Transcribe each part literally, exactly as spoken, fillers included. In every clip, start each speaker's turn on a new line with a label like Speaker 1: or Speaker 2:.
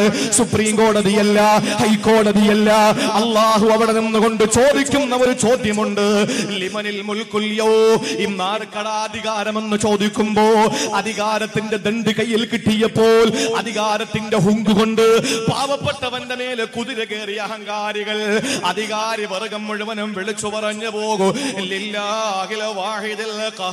Speaker 1: Supreme കോടതിയല്ല, ഹൈക്കോടതിയല്ല. അള്ളാഹു അവിടെ നിന്നുകൊണ്ട് ചോദിക്കുന്ന ഒരു ചോദ്യമുണ്ട്. ലിമനിൽ മുൽക്കുൽ യൗം, ഇന്നാർക്കടാ അധികാരമെന്ന് ചോദിക്കുമ്പോ അധികാരത്തിന്റെ ദണ്ഡ് കയ്യിൽ കിട്ടിയപ്പോൾ അധികാരത്തിന്റെ ഹുങ്ക് കൊണ്ട് പാവപ്പെട്ടവന്റെ മേലെ കുതിര കയറിയ അഹങ്കാരികൾ അധികാരി വർഗം മുഴുവനും വിളിച്ചു പറഞ്ഞു പോകും, ലില്ലാഹിൽ വാഹിദിൽ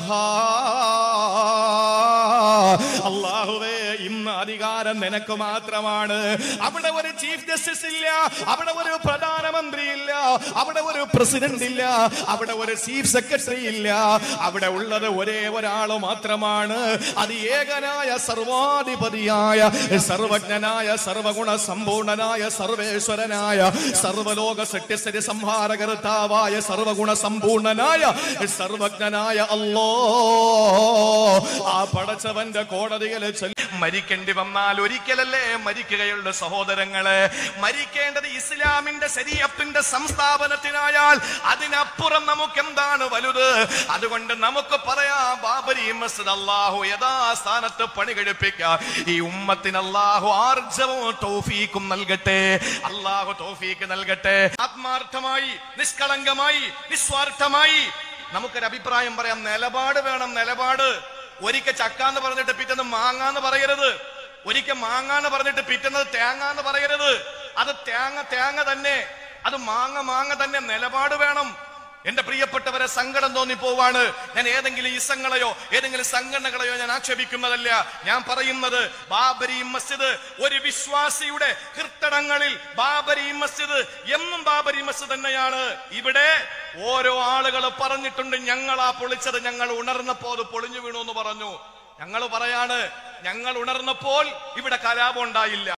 Speaker 1: ഖഹാർ, അല്ലാഹുവേ ഇന്ന് അധികാരം നിനക്ക് മാത്രമാണ്. അവിടെ ഒരു ചീഫ് ജസ്റ്റിസ് ഇല്ല, അവിടെ ഒരു പ്രധാനമന്ത്രി ഇല്ല, അവിടെ ഒരു പ്രസിഡന്റ് ഇല്ല, അവിടെ ഒരു ചീഫ് സെക്രട്ടറി ഇല്ല. അവിടെ ഉള്ളത് ഒരേ ഒരാള് മാത്രമാണ്. അത് ഏകനായ സർവാധിപതിയായ സർവജ്ഞനായ സർവഗുണ സമ്പൂർണനായ സർവേശ്വരനായ സർവലോക സത്യസ്ഥിതി സംഹാരകർത്താവായ സർവഗുണ സമ്പൂർണനായ സർവജ്ഞനായ അല്ലാഹ്. ആ പടച്ചവന്റെ കോടതിയിൽ മരിക്കേണ്ടി വന്നാൽ ഒരിക്കലല്ലേ മരിക്കുകയുള്ള സഹോദരങ്ങളെ. മരിക്കേണ്ടത് ഇസ്ലാമിന്റെ ശരീഅത്തിന്റെ സംസ്ഥാപനത്തിനായാൽ അതിനപ്പുറം നമുക്ക് എന്താണ് വലുത്? അതുകൊണ്ട് നമുക്ക് പറയാം, ബാബരി മസ്ജിദ് അല്ലാഹു യഥാസ്ഥാനത്ത് പണി കഴിപ്പിക്കാൻ ഈ ഉമ്മത്തിന് അല്ലാഹു ആർജവും തൗഫീഖും നൽകട്ടെ. അല്ലാഹു തൗഫീഖ് നൽകട്ടെ. ആത്മാർത്ഥമായി, നിഷ്കളങ്കമായി, നിസ്വാർത്ഥമായി നമുക്കൊരു അഭിപ്രായം പറയാം. നിലപാട് വേണം, നിലപാട്. ഒരിക്കൽ ചക്കാന്ന് പറഞ്ഞിട്ട് പിറ്റേന്ന് മാങ്ങാന്ന് പറയരുത്. ഒരിക്കൽ മാങ്ങാന്ന് പറഞ്ഞിട്ട് പിറ്റുന്നത് തേങ്ങാന്ന് പറയരുത്. അത് തേങ്ങ തേങ്ങ തന്നെ, അത് മാങ്ങ മാങ്ങ തന്നെ. നിലപാട് വേണം. എന്റെ പ്രിയപ്പെട്ടവരെ, സങ്കടം തോന്നി പോവാണ്. ഞാൻ ഏതെങ്കിലും ഇസങ്ങളെയോ ഏതെങ്കിലും സംഘടനകളെയോ ഞാൻ ആക്ഷേപിക്കുന്നതല്ല. ഞാൻ പറയുന്നത് ബാബരി മസ്ജിദ് ഒരു വിശ്വാസിയുടെ ഹൃത്തടങ്ങളിൽ ബാബരി മസ്ജിദ് എന്നും ബാബരി മസ്ജിദ് തന്നെയാണ്. ഇവിടെ ഓരോ ആളുകൾ പറഞ്ഞിട്ടുണ്ട്, ഞങ്ങളാ പൊളിച്ചത്, ഞങ്ങൾ ഉണർന്നപ്പോ അത് പൊളിഞ്ഞു വീണു എന്ന് പറഞ്ഞു. ഞങ്ങൾ പറയാണ്, ഞങ്ങൾ ഉണർന്നപ്പോൾ ഇവിടെ കലാപം ഉണ്ടായില്ല.